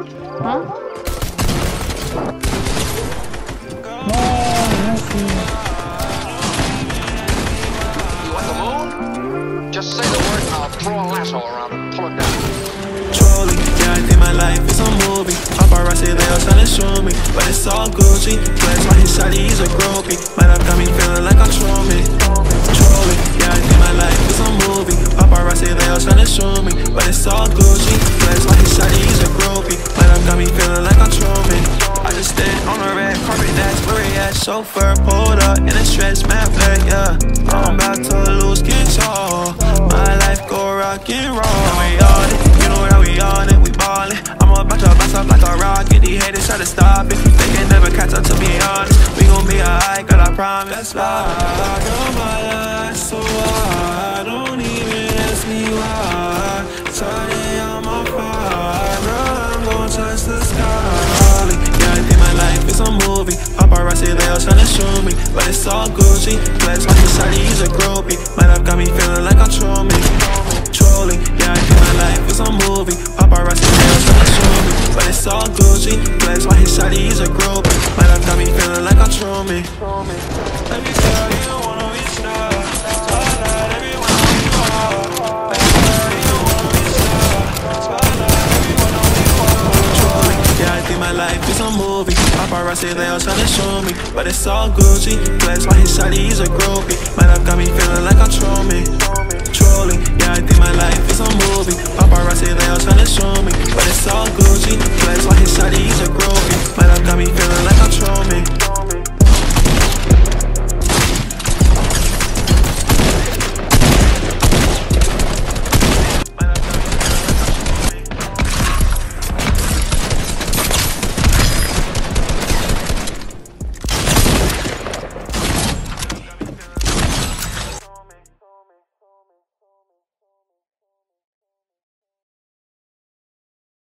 Huh? No, Messi. You want the moon? Just say the word and I'll throw a lasso around it and pull it down. Trolling, yeah, I think my life is a movie. Paparazzi, they all trying to show me, but it's all Gucci. Flex by his side, he's a groupie. Might have got me feeling like I'm trolling. Trolling, yeah, I think my life is a movie. Paparazzi, they all trying to show me, but it's all Gucci. Flex by his side, he's a groupie. Might have got me feeling like I'm trolling. I just stand on the red carpet, that's where he at. Chauffeur pulled up in a stretch, man, black, yeah. I'm about to lose control. My life go rock and roll. And we on it, you know that we on it, we ballin'. I'm about to bounce up like a rocket. These haters try to stop it, they can never catch up, to be honest. We gon' be alright, girl, I promise. I got my life so high, don't even ask me why. Starting on my fire, girl, I'm gon' touch the sky. Yeah, I think my life is a movie. Paparazzi, they all tryna show me, but it's all Gucci. Flex my society, he's a groupie. Might have got me feeling like I'm trolling. Trolling, yeah, I think my life is a movie. Paparazzi, they all tryna show me, but it's all Gucci. Flex my society, he's a groupie. Might have got me feeling like I'm trolling. Let me tell you, you wanna be star. Spotlight everyone on you are. Let me tell you, you wanna be star. Spotlight everyone on you are. Trolling, yeah, I think my life is a movie. Paparazzi, they all tryna show me, but it's all Gucci. Flex my society, he's a groupie. Might have got me feeling like I'm trolling.